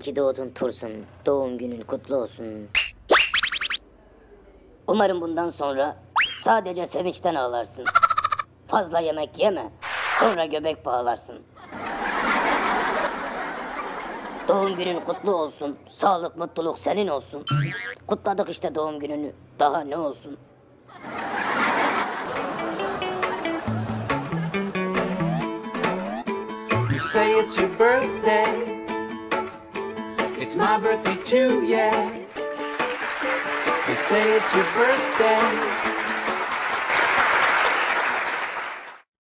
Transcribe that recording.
ki doğdun Tursun. Doğum günün kutlu olsun. Umarım bundan sonra sadece sevinçten ağlarsın. Fazla yemek yeme. Sonra göbek bağlarsın. Doğum günün kutlu olsun. Sağlık, mutluluk senin olsun. Kutladık işte doğum gününü. Daha ne olsun? You say it's your birthday. It's my birthday too, yeah. You say it's your birthday.